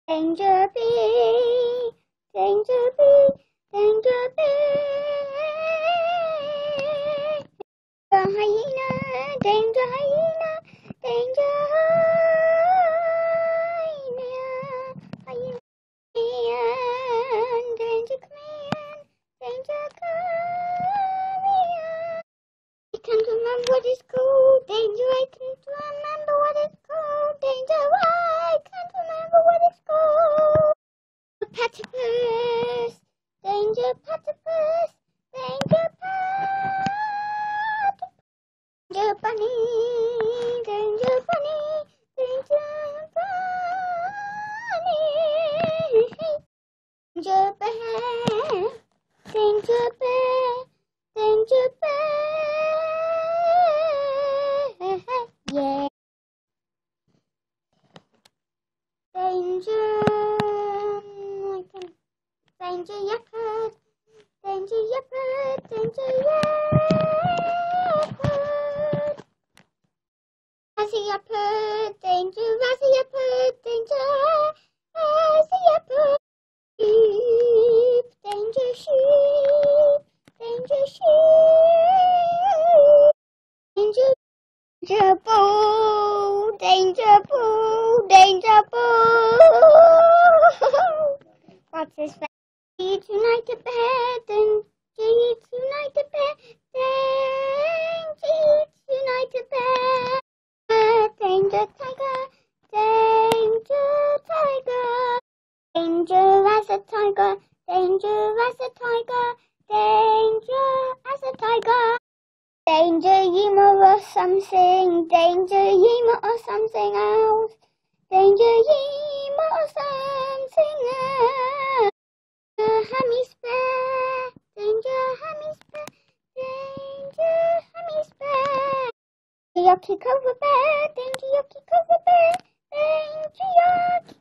Danger bee, danger bee, danger bee. Danger hyena, danger hyena, danger hyena, hyena, danger command, danger command. I can't remember what it's called. Danger, I can't remember what it's called. Danger, I can't remember what it's called. Platypus, danger platypus, danger platypus. Danger bunny, danger bunny, danger bunny. Danger bear, danger bear, danger bear. Yeah. Danger, danger leopard, danger leopard, danger leopard. Razzie leopard, danger razzie leopard, danger razzie leopard. Sheep, danger sheep, danger sheep. Danger, danger bull, danger bull, danger bull. What's his face? Tonight to bed, and tonight to bed, tonight to bed. Danger tiger, danger tiger, danger as a tiger, danger as a tiger, danger as a tiger. Danger Yima or something, danger Yima or something else, danger Yima or something else. Hammy spare, danger hammy spare, danger hammy spare. Yucky cover bear, danger yucky cover bear, danger yucky.